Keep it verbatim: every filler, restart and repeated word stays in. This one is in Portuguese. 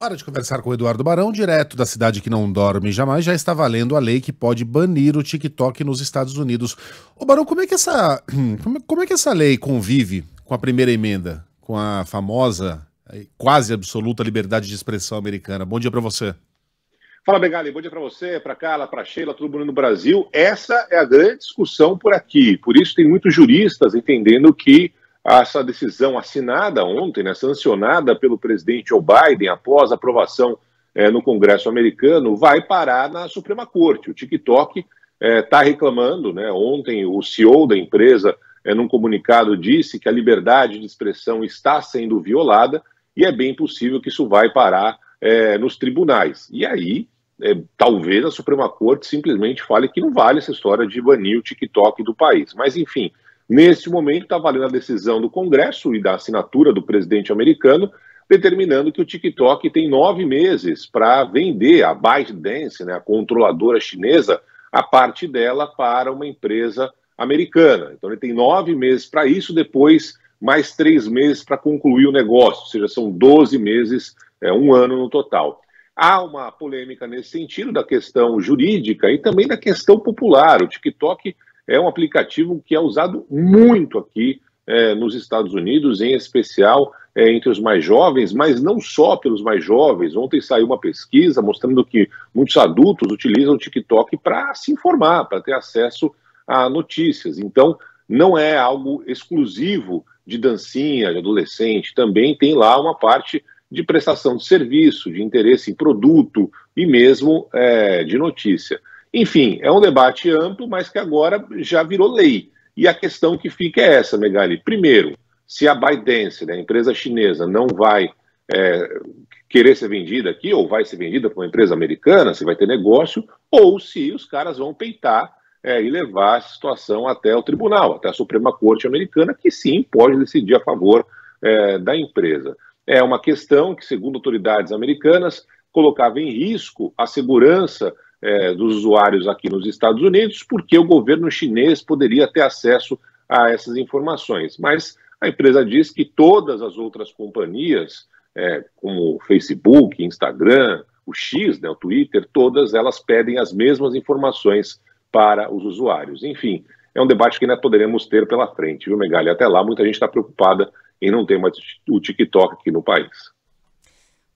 Hora de conversar com o Eduardo Barão, direto da cidade que não dorme jamais. Já está valendo a lei que pode banir o TikTok nos Estados Unidos. Ô Barão, como é que essa, como é como é que essa lei convive com a primeira emenda, com a famosa, eh, quase absoluta liberdade de expressão americana? Bom dia para você. Fala, Begali, bom dia para você, para Carla, para Sheila, todo mundo no Brasil. Essa é a grande discussão por aqui. Por isso tem muitos juristas entendendo que essa decisão assinada ontem, né, sancionada pelo presidente Joe Biden após a aprovação é, no Congresso americano, vai parar na Suprema Corte. O TikTok está é, reclamando, né? Ontem o C E O da empresa, é, num comunicado, disse que a liberdade de expressão está sendo violada e é bem possível que isso vai parar é, nos tribunais. E aí, é, talvez a Suprema Corte simplesmente fale que não vale essa história de banir o TikTok do país. Mas, enfim, neste momento está valendo a decisão do Congresso e da assinatura do presidente americano, determinando que o TikTok tem nove meses para vender a ByteDance, né, a controladora chinesa, a parte dela para uma empresa americana. Então ele tem nove meses para isso, depois mais três meses para concluir o negócio, ou seja, são doze meses, é, um ano no total. Há uma polêmica nesse sentido da questão jurídica e também da questão popular. O TikTok é um aplicativo que é usado muito aqui é, nos Estados Unidos, em especial é, entre os mais jovens, mas não só pelos mais jovens. Ontem saiu uma pesquisa mostrando que muitos adultos utilizam o TikTok para se informar, para ter acesso a notícias. Então, não é algo exclusivo de dancinha, de adolescente. Também tem lá uma parte de prestação de serviço, de interesse em produto e mesmo é, de notícia. Enfim, é um debate amplo, mas que agora já virou lei. E a questão que fica é essa, Megali. Primeiro, se a ByteDance, né, a empresa chinesa, não vai é, querer ser vendida aqui, ou vai ser vendida para uma empresa americana, se vai ter negócio, ou se os caras vão peitar é, e levar essa situação até o tribunal, até a Suprema Corte americana, que sim, pode decidir a favor é, da empresa. É uma questão que, segundo autoridades americanas, colocava em risco a segurança é, dos usuários aqui nos Estados Unidos, porque o governo chinês poderia ter acesso a essas informações. Mas a empresa diz que todas as outras companhias, é, como o Facebook, Instagram, o X, né, o Twitter, todas elas pedem as mesmas informações para os usuários. Enfim, é um debate que ainda poderemos ter pela frente, viu, Megali? Até lá, muita gente está preocupada em não ter mais o TikTok aqui no país.